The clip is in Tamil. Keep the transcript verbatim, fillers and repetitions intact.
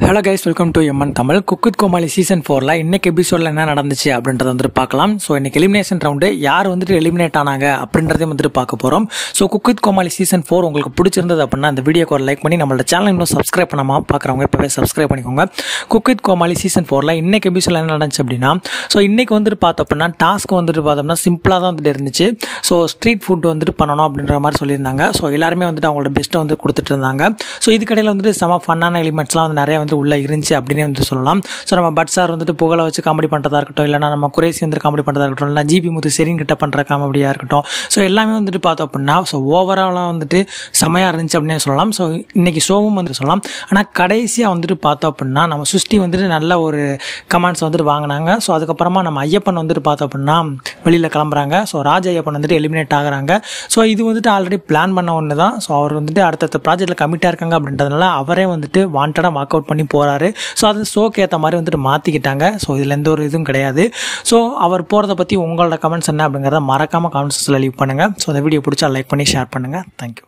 Hello guys, welcome to MN Tamil. Cook with Komali season ஃபோரில் இன்னைக்கு எபிசோடில் என்ன நடந்துச்சு அப்படின்றத வந்துட்டு பார்க்கலாம். ஸோ இன்னைக்கு எலிமினேஷன் ரவுண்டு யார் வந்துட்டு எலிமினேட் ஆனாங்க அப்படின்றதையும் வந்துட்டு பார்க்க போகிறோம். So cook with Komali season four உங்களுக்கு பிடிச்சிருந்தது அப்படின்னா அந்த வீடியோக்கு ஒரு லைக் பண்ணி நம்மளோட சேனல் இன்னும் சப்ஸ்கிரைப் பண்ணாமல் பார்க்குறவங்க இப்போவே சப்ஸ்கிரைப் பண்ணிக்கோங்க. குக் வித் கோமாளி சீசன் ஃபோரில் இன்னைக்கு எபிசோடில் என்ன நடந்துச்சு அப்படின்னா, ஸோ இன்னைக்கு வந்துட்டு பார்த்தோம் அப்படின்னா டாஸ்க் வந்துட்டு பார்த்தோம்னா சிம்பிளாக தான் வந்துட்டு இருந்துச்சு. ஸோ ஸ்ட்ரீட் ஃபுட் வந்துட்டு பண்ணணும் அப்படின்ற மாதிரி சொல்லியிருந்தாங்க. ஸோ எல்லாருமே வந்துட்டு அவங்களோட பெஸ்ட்டை வந்து கொடுத்துட்டு இருந்தாங்க. ஸோ இதுக்கடையில் வந்துட்டு செம ஃபன்னான எலிமெண்ட்ஸ்லாம் வந்து நிறைய வந்து உள்ளே இருந்துச்சு அப்படின்னு வந்து சொல்லலாம். ஸோ நம்ம பட் சார் வந்துட்டு புகழை வச்சு காமெடி பண்ணுறதா இருக்கட்டும், இல்லைனா நம்ம குறைசி வந்து காமெடி பண்ணுறதா இருக்கட்டும், இல்லை ஜிபி முத்து செரின் கிட்ட பண்ணுற காமெடியாக இருக்கட்டும், ஸோ எல்லாமே வந்துட்டு பார்த்தோம் அப்படின்னா ஸோ ஓவராலாக வந்துட்டு செமையாக இருந்துச்சு அப்படின்னு சொல்லலாம். ஸோ இன்னைக்கு ஷோவும் வந்துட்டு சொல்லலாம். ஆனால் கடைசியாக வந்துட்டு பார்த்தோம் அப்படின்னா நம்ம சுஷ்டி வந்துட்டு நல்ல ஒரு கமெண்ட்ஸ் வந்துட்டு வாங்கினாங்க. ஸோ அதுக்கப்புறமா நம்ம ஐயப்பன் வந்துட்டு பார்த்தோம் அப்படின்னா வெளியில் கிளம்புறாங்க. ஸோ ராஜ் ஐயப்பன் வந்துட்டு எலிமினேட் ஆகுறாங்க. ஸோ இது வந்துட்டு ஆல்ரெடி பிளான் பண்ண ஒன்று தான். ஸோ அவர் வந்துட்டு அடுத்தடுத்த ப்ராஜெக்ட்டில் கமிட்டாக இருக்காங்க அப்படின்றதுனால அவரே வந்துட்டு வாண்டடாக வாக் அவுட் பண்ணி போகிறாரு. ஸோ அது ஷோக்கு ஏற்ற மாதிரி வந்துட்டு மாற்றிக்கிட்டாங்க. ஸோ இதில் எந்த ஒரு இதுவும் கிடையாது. ஸோ அவர் போகிறத பற்றி உங்களோட கமெண்ட்ஸ் என்ன அப்படிங்கிறத மறக்காமல் கமெண்ட்ஸில் லீவ் பண்ணுங்கள். ஸோ அந்த வீடியோ பிடிச்சா லைக் பண்ணி ஷேர் பண்ணுங்கள். தேங்க்யூ.